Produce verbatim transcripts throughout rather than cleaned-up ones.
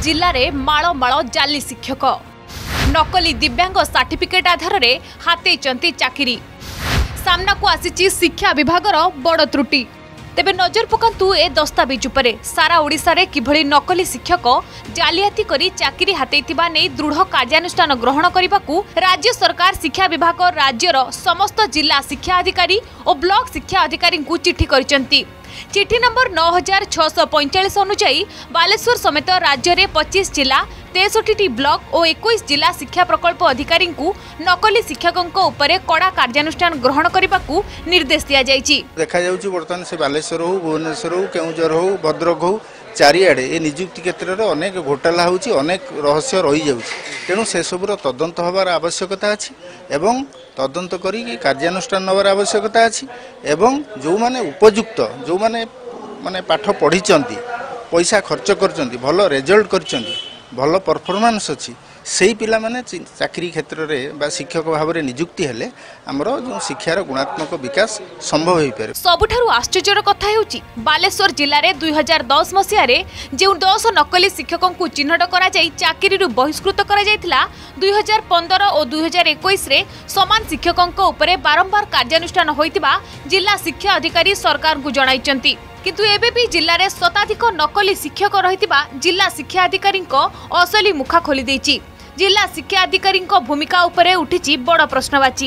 जिले में माल माल जाली शिक्षक नकली दिव्यांग सर्टिफिकेट आधार में हाथी चाकरी सामना को आसी शिक्षा विभाग बड़ त्रुटि। तेबे नजर पकांतु ए दस्तावेज उपरे सारा ओडिशा रे किभली नकली शिक्षक जालियाती करी चाकरी हातेइतिबा नै दृढ़ कार्यानुष्ठान ग्रहण करबाकू राज्य सरकार शिक्षा विभाग राज्यर समस्त जिला शिक्षा अधिकारी और ब्लॉक शिक्षा अधिकारी को चिट्ठी करिसंती। चिट्ठी नंबर नौ हजार छःश पैंचाश अनुसार बालेश्वर समेत राज्य में पच्चीस जिला तेसठी ब्लॉक और इक्कीस जिला शिक्षा प्रकल्प अधिकारी को नकली शिक्षकों उपरे कड़ा कार्यानुष्ठान ग्रहण करने को निर्देश दिया देखा बर्तमान से बालेश्वर हो भुवनेश्वर हो केउंझर हो भद्रक हो चारिआडे ए नियुक्ति क्षेत्र में अनेक घोटाला होची अनेक रहस्य रही जाउची तेणु से सबुर तदंत हबार आवश्यकता अछि एवं तदंत करी कार्यानुष्ठान नबार आवश्यकता अछि एवं जो माने उपयुक्त जो माने माने पाठ पढ़िचंती पैसा खर्च करचंती भलो रिजल्ट करचंती भलो परफॉर्मेंस अछि सेही पिला माने चाकरी क्षेत्र में बा शिक्षक भाव में नियुक्ति हेले हमरो जो शिक्षार गुणात्मक विकास संभव हो पारे। सबुठारु आश्चर्यर कथा हेउची बालेश्वर जिले में दुई हजार दस मसीह जो दस नकली शिक्षकों को चिन्हट करा जाई चाकरी बहिष्कृत करा जायतिला दुई हजार पंद्रह और दुई हजार इक्कीस रे समान शिक्षकों उपरे बारंबार कार्यानुष्ठान होइतिबा जिला शिक्षा अधिकारी सरकार को जणाइचंती किंतु एबे भी जिले में शताधिक नकली शिक्षक रहितिबा जिला शिक्षा अधिकारी असली मुखा खोली देछि। जिला शिक्षा अधिकारी भूमिका उपरे उठी बड़ प्रश्नवाची।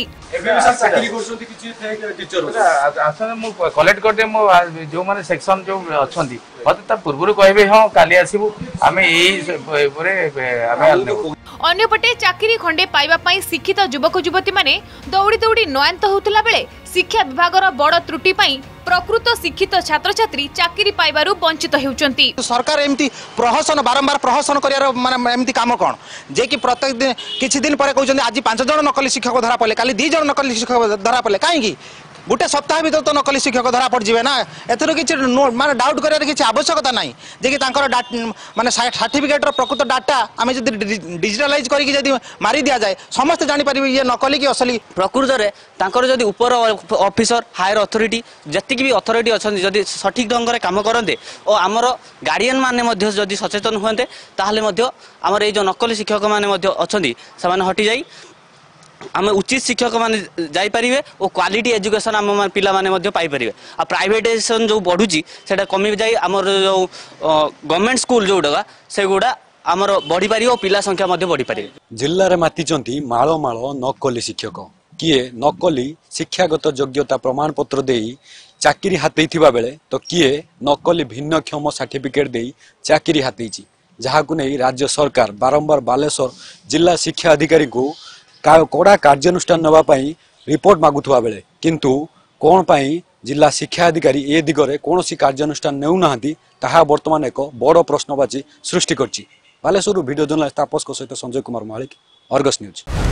कलेक्ट करदे मो जो माने सेक्शन जो अछंती मते ता पूर्व कहबे हां काली आसीबू आमे एई परे आमे अन्यपटे चाकरी खंडे पाइबा पाई शिक्षित युवक युवती माने दौड़ी दौड़ी नयंत होतला बेले शिक्षा विभागर बड़ त्रुटि पाई प्रकृत शिक्षित छात्र छात्री चाकरी पाइबारु वंचित हेउचंती। सरकार एमती प्रहसन बारंबार प्रहसन करियार माने एमती काम कोन जे कि प्रत्येक दिन किछि दिन परे कहउचंती आज पांच जण नकली शिक्षक धरा पले काली दो जण नकली शिक्षक धरा पले काहे कि गोटे सप्ताह भीतर तो नकली शिक्षक धरा पड़ जाए ना एथरो किछि माने डाउट करियार किछि आवश्यकता नाही जे कि तांकर माने सर्टिफिकेट रो प्रकृत डाटा आमे जदि डिजिटलाइज करी जदि मारी दिया जाए समस्त जानि परिबे ये नकली कि असली। प्रकृत रे तांकर जदि ऊपर ऑफिसर हायर अथॉरिटी जति भी अथॉरिटी अछन जदि सठिक ढंग रे काम करंते और हमर गार्डियन माने मध्य जदि सचेतन होंते ताहले मध्य हमर ए जो नकली शिक्षक माने मध्य अछंती समान हटि जाई आम उचित शिक्षक माने जाई परिवे और क्वालिटी एजुकेशन आम पिला माने मध्य पाई परिवे आ प्राइवेटाइजेशन जो बढ़ुची सेटा कमी जाई हमर जो गवर्नमेंट स्कूल जोडा से गुडा हमर बढ़ी परिवे और पिला संख्या मध्य बढ़ी परिवे। जिल्ला रे मातिचंती माळो माळो नकली शिक्षक किए नकली शिक्षागत योग्यता प्रमाण पत्र देई चाकरी हातेइथिबा बेले तो किए नकली भिन्नक्षम सर्टिफिकेट देई चाकरी हातेइची जहाकु नै राज्य सरकार बारंबार बालेश्वर जिला शिक्षा अधिकारी को कड़ा कार्यानुष्ठान नवा पाई रिपोर्ट मागुथुवा बेले किंतु कोन पाई जिला शिक्षा अधिकारी ए दिगरे कोनोसी कार्यानुष्ठान नेउ नाहंती ताहा वर्तमान एक बड़ प्रश्नवाची सृष्टि करछि। बालेश्वर वीडियो जर्नलिस्ट तापस को सहित संजय कुमार मालिक, अर्गस न्यूज।